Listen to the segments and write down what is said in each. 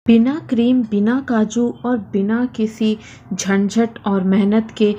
बिना क्रीम, बिना काजू और बिना किसी झंझट और मेहनत के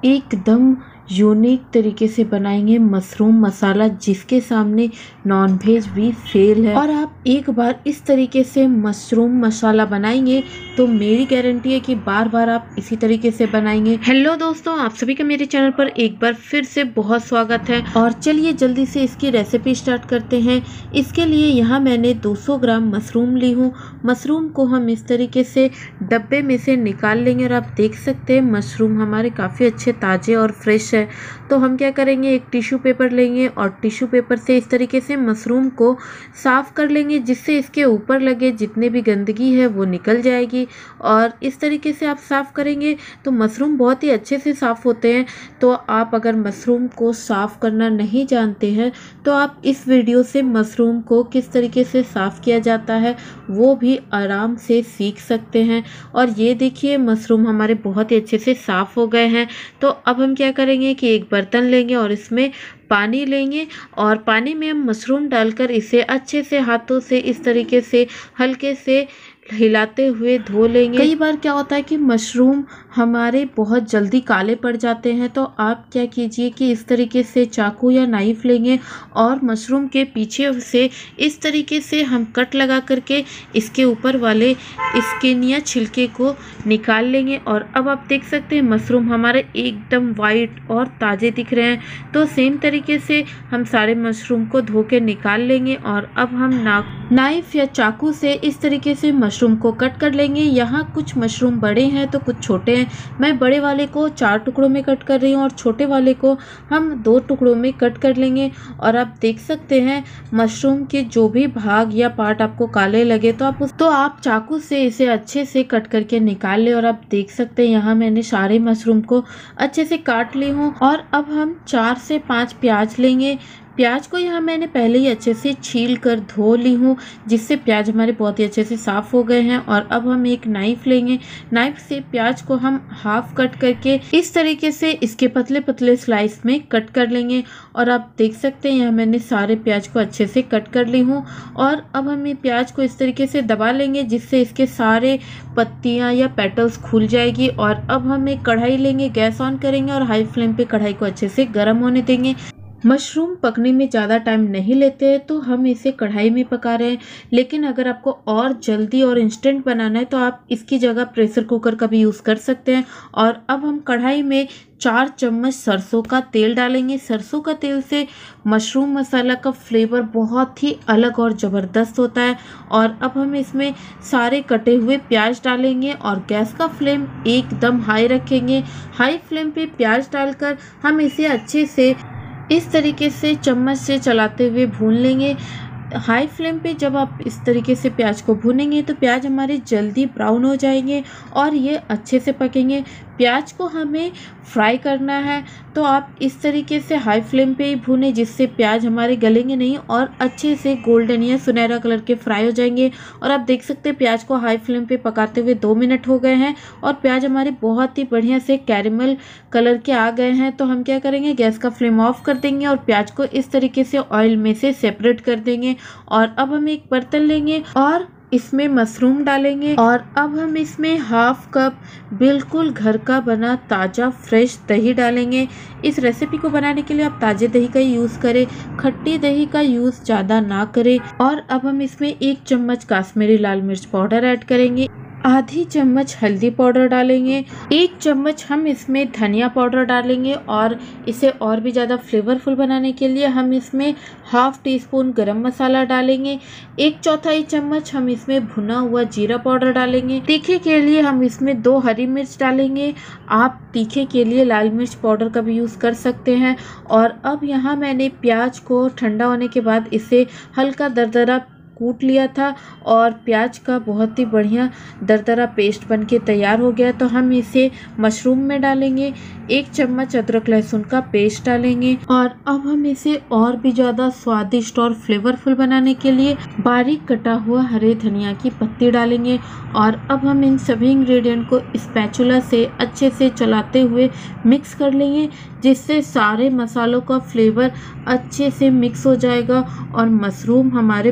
एकदम यूनिक तरीके से बनाएंगे मशरूम मसाला, जिसके सामने नॉनवेज भी फेल है। और आप एक बार इस तरीके से मशरूम मसाला बनाएंगे तो मेरी गारंटी है कि बार बार आप इसी तरीके से बनाएंगे। हेलो दोस्तों, आप सभी का मेरे चैनल पर एक बार फिर से बहुत स्वागत है। और चलिए जल्दी से इसकी रेसिपी स्टार्ट करते हैं। इसके लिए यहाँ मैंने 200 ग्राम मशरूम ली हूँ। मशरूम को हम इस तरीके से डब्बे में से निकाल लेंगे और आप देख सकते हैं मशरूम हमारे काफ़ी अच्छे ताज़े और फ्रेश है। तो हम क्या करेंगे, एक टिश्यू पेपर लेंगे और टिश्यू पेपर से इस तरीके से मशरूम को साफ़ कर लेंगे, जिससे इसके ऊपर लगे जितने भी गंदगी है वो निकल जाएगी। और इस तरीके से आप साफ़ करेंगे तो मशरूम बहुत ही अच्छे से साफ़ होते हैं। तो आप अगर मशरूम को साफ़ करना नहीं जानते हैं तो आप इस वीडियो से मशरूम को किस तरीके से साफ़ किया जाता है वो भी आराम से सीख सकते हैं। और ये देखिए मशरूम हमारे बहुत ही अच्छे से साफ़ हो गए हैं। तो अब हम क्या करेंगे कि एक बर्तन लेंगे और इसमें पानी लेंगे और पानी में हम मशरूम डालकर इसे अच्छे से हाथों से इस तरीके से हल्के से हिलाते हुए धो लेंगे। कई बार क्या होता है कि मशरूम हमारे बहुत जल्दी काले पड़ जाते हैं, तो आप क्या कीजिए कि इस तरीके से चाकू या नाइफ लेंगे और मशरूम के पीछे से इस तरीके से हम कट लगा करके इसके ऊपर वाले स्किन या छिलके को निकाल लेंगे। और अब आप देख सकते हैं मशरूम हमारे एकदम वाइट और ताज़े दिख रहे हैं। तो सेम तरीके से हम सारे मशरूम को धो के निकाल लेंगे और अब हम नाइफ या चाकू से इस तरीके से मशरूम को कट कर लेंगे। यहाँ कुछ मशरूम बड़े हैं तो कुछ छोटे हैं। मैं बड़े वाले को 4 टुकड़ों में कट कर रही हूँ और छोटे वाले को हम 2 टुकड़ों में कट कर लेंगे। और आप देख सकते हैं मशरूम के जो भी भाग या पार्ट आपको काले लगे तो आप चाकू से इसे अच्छे से कट करके निकाल ले। और आप देख सकते हैं यहाँ मैंने सारे मशरूम को अच्छे से काट ली हूँ। और अब हम 4 से 5 प्याज लेंगे। प्याज को यहाँ मैंने पहले ही अच्छे से छील कर धो ली हूँ, जिससे प्याज हमारे बहुत ही अच्छे से साफ़ हो गए हैं। और अब हम एक नाइफ़ लेंगे। नाइफ़ से प्याज को हम हाफ कट करके इस तरीके से इसके पतले पतले स्लाइस में कट कर लेंगे। और आप देख सकते हैं यहाँ मैंने सारे प्याज को अच्छे से कट कर ली हूँ। और अब हम ये प्याज को इस तरीके से दबा लेंगे, जिससे इसके सारे पत्तियाँ या पेटल्स खुल जाएगी। और अब हम एक कढ़ाई लेंगे, गैस ऑन करेंगे और हाई फ्लेम पे कढ़ाई को अच्छे से गर्म होने देंगे। मशरूम पकने में ज़्यादा टाइम नहीं लेते हैं तो हम इसे कढ़ाई में पका रहे हैं, लेकिन अगर आपको और जल्दी और इंस्टेंट बनाना है तो आप इसकी जगह प्रेशर कुकर का भी यूज़ कर सकते हैं। और अब हम कढ़ाई में 4 चम्मच सरसों का तेल डालेंगे। सरसों का तेल से मशरूम मसाला का फ्लेवर बहुत ही अलग और ज़बरदस्त होता है। और अब हम इसमें सारे कटे हुए प्याज डालेंगे और गैस का फ्लेम एकदम हाई रखेंगे। हाई फ्लेम पे प्याज डालकर हम इसे अच्छे से इस तरीके से चम्मच से चलाते हुए भून लेंगे। हाई फ्लेम पे जब आप इस तरीके से प्याज को भूनेंगे तो प्याज हमारे जल्दी ब्राउन हो जाएंगे और ये अच्छे से पकेंगे। प्याज को हमें फ्राई करना है तो आप इस तरीके से हाई फ्लेम पे ही भूनें, जिससे प्याज हमारे गलेंगे नहीं और अच्छे से गोल्डन या सुनहरा कलर के फ्राई हो जाएंगे। और आप देख सकते हैं प्याज को हाई फ्लेम पे पकाते हुए 2 मिनट हो गए हैं और प्याज हमारे बहुत ही बढ़िया से कैरेमल कलर के आ गए हैं। तो हम क्या करेंगे, गैस का फ्लेम ऑफ कर देंगे और प्याज को इस तरीके से ऑयल में से सेपरेट कर देंगे। और अब हम एक बर्तन लेंगे और इसमें मशरूम डालेंगे। और अब हम इसमें हाफ कप बिल्कुल घर का बना ताज़ा फ्रेश दही डालेंगे। इस रेसिपी को बनाने के लिए आप ताज़े दही का यूज़ करें, खट्टी दही का यूज़ ज़्यादा ना करें। और अब हम इसमें 1 चम्मच कश्मीरी लाल मिर्च पाउडर ऐड करेंगे, आधी चम्मच हल्दी पाउडर डालेंगे, 1 चम्मच हम इसमें धनिया पाउडर डालेंगे। और इसे और भी ज़्यादा फ्लेवरफुल बनाने के लिए हम इसमें हाफ टी स्पून गरम मसाला डालेंगे, 1/4 चम्मच हम इसमें भुना हुआ जीरा पाउडर डालेंगे। तीखे के लिए हम इसमें 2 हरी मिर्च डालेंगे। आप तीखे के लिए लाल मिर्च पाउडर का भी यूज़ कर सकते हैं। और अब यहाँ मैंने प्याज को ठंडा होने के बाद इसे हल्का दरदरा कूट लिया था और प्याज का बहुत ही बढ़िया दरदरा पेस्ट बनके तैयार हो गया। तो हम इसे मशरूम में डालेंगे, 1 चम्मच अदरक लहसुन का पेस्ट डालेंगे। और अब हम इसे और भी ज़्यादा स्वादिष्ट और फ्लेवरफुल बनाने के लिए बारीक कटा हुआ हरे धनिया की पत्ती डालेंगे। और अब हम इन सभी इंग्रेडिएंट को स्पैचुला से अच्छे से चलाते हुए मिक्स कर लेंगे, जिससे सारे मसालों का फ्लेवर अच्छे से मिक्स हो जाएगा और मशरूम हमारे बहुत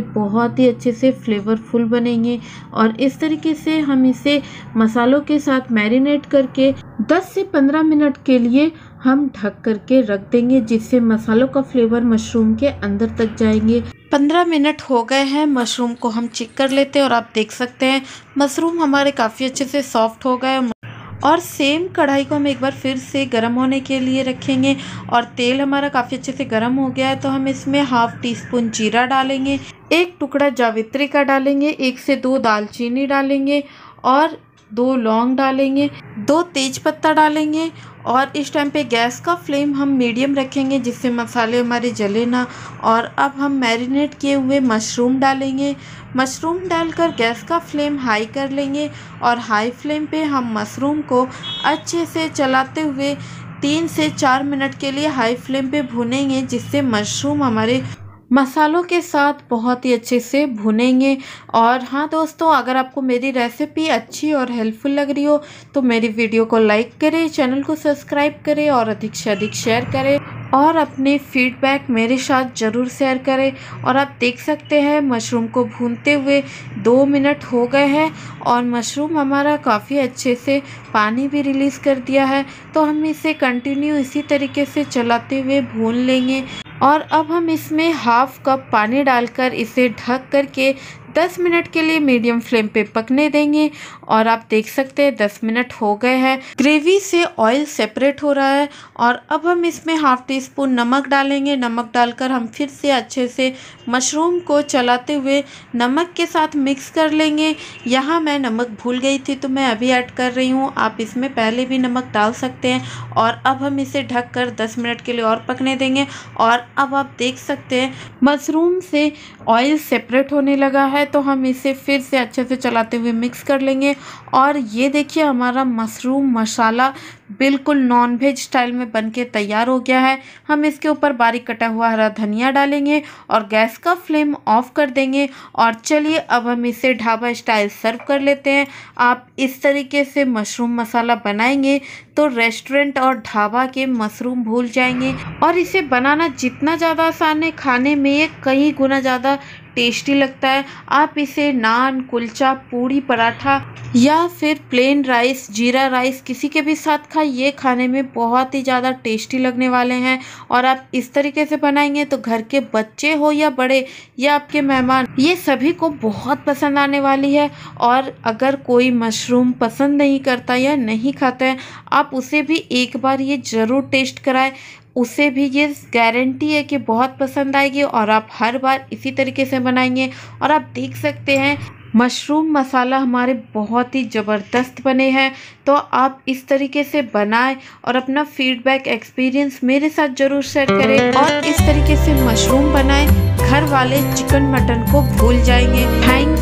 बहुत ही अच्छे से फ्लेवरफुल बनेंगे। और इस तरीके से हम इसे मसालों के साथ मैरिनेट करके 10 से 15 मिनट के लिए हम ढक करके रख देंगे, जिससे मसालों का फ्लेवर मशरूम के अंदर तक जाएंगे। 15 मिनट हो गए हैं, मशरूम को हम चेक कर लेते हैं और आप देख सकते हैं मशरूम हमारे काफ़ी अच्छे से सॉफ्ट हो गए। और सेम कढ़ाई को हम एक बार फिर से गर्म होने के लिए रखेंगे और तेल हमारा काफ़ी अच्छे से गर्म हो गया है, तो हम इसमें ½ टीस्पून जीरा डालेंगे, 1 टुकड़ा जावित्री का डालेंगे, 1 से 2 दालचीनी डालेंगे और 2 लौंग डालेंगे, 2 तेज़पत्ता डालेंगे। और इस टाइम पे गैस का फ्लेम हम मीडियम रखेंगे, जिससे मसाले हमारे जले ना। और अब हम मैरिनेट किए हुए मशरूम डालेंगे। मशरूम डालकर गैस का फ्लेम हाई कर लेंगे और हाई फ्लेम पे हम मशरूम को अच्छे से चलाते हुए 3 से 4 मिनट के लिए हाई फ्लेम पे भूनेंगे, जिससे मशरूम हमारे मसालों के साथ बहुत ही अच्छे से भुनेंगे। और हाँ दोस्तों, अगर आपको मेरी रेसिपी अच्छी और हेल्पफुल लग रही हो तो मेरी वीडियो को लाइक करें, चैनल को सब्सक्राइब करें और अधिक से अधिक शेयर करें और अपने फीडबैक मेरे साथ ज़रूर शेयर करें। और आप देख सकते हैं मशरूम को भूनते हुए 2 मिनट हो गए हैं और मशरूम हमारा काफ़ी अच्छे से पानी भी रिलीज़ कर दिया है, तो हम इसे कंटिन्यू इसी तरीके से चलाते हुए भून लेंगे। और अब हम इसमें ½ कप पानी डालकर इसे ढक करके 10 मिनट के लिए मीडियम फ्लेम पे पकने देंगे। और आप देख सकते हैं 10 मिनट हो गए हैं, ग्रेवी से ऑयल सेपरेट हो रहा है। और अब हम इसमें ½ टीस्पून नमक डालेंगे। नमक डालकर हम फिर से अच्छे से मशरूम को चलाते हुए नमक के साथ मिक्स कर लेंगे। यहाँ मैं नमक भूल गई थी तो मैं अभी ऐड कर रही हूँ, आप इसमें पहले भी नमक डाल सकते हैं। और अब हम इसे ढककर 10 मिनट के लिए और पकने देंगे। और अब आप देख सकते हैं मशरूम से ऑयल सेपरेट होने लगा है, तो हम इसे फिर से अच्छे से चलाते हुए मिक्स कर लेंगे। और ये देखिए हमारा मशरूम मसाला बिल्कुल नॉनवेज स्टाइल में बनके तैयार हो गया है। हम इसके ऊपर बारीक कटा हुआ हरा धनिया डालेंगे और गैस का फ्लेम ऑफ कर देंगे। और चलिए अब हम इसे ढाबा स्टाइल सर्व कर लेते हैं। आप इस तरीके से मशरूम मसाला बनाएंगे तो रेस्टोरेंट और ढाबा के मशरूम भूल जाएंगे। और इसे बनाना जितना ज़्यादा आसान है, खाने में ये कई गुना ज़्यादा टेस्टी लगता है। आप इसे नान, कुलचा, पूड़ी, पराठा या फिर प्लेन राइस, जीरा राइस किसी के भी साथ खाइए, खाने में बहुत ही ज़्यादा टेस्टी लगने वाले हैं। और आप इस तरीके से बनाएंगे तो घर के बच्चे हो या बड़े या आपके मेहमान, ये सभी को बहुत पसंद आने वाली है। और अगर कोई मशरूम पसंद नहीं करता या नहीं खाता है, आप उसे भी एक बार ये ज़रूर टेस्ट कराएं, उसे भी ये गारंटी है कि बहुत पसंद आएगी। और आप हर बार इसी तरीके से बनाएंगे। और आप देख सकते हैं मशरूम मसाला हमारे बहुत ही ज़बरदस्त बने हैं, तो आप इस तरीके से बनाएं और अपना फीडबैक एक्सपीरियंस मेरे साथ ज़रूर शेयर करें। और इस तरीके से मशरूम बनाएं, घर वाले चिकन मटन को भूल जाएंगे। थैंक्स।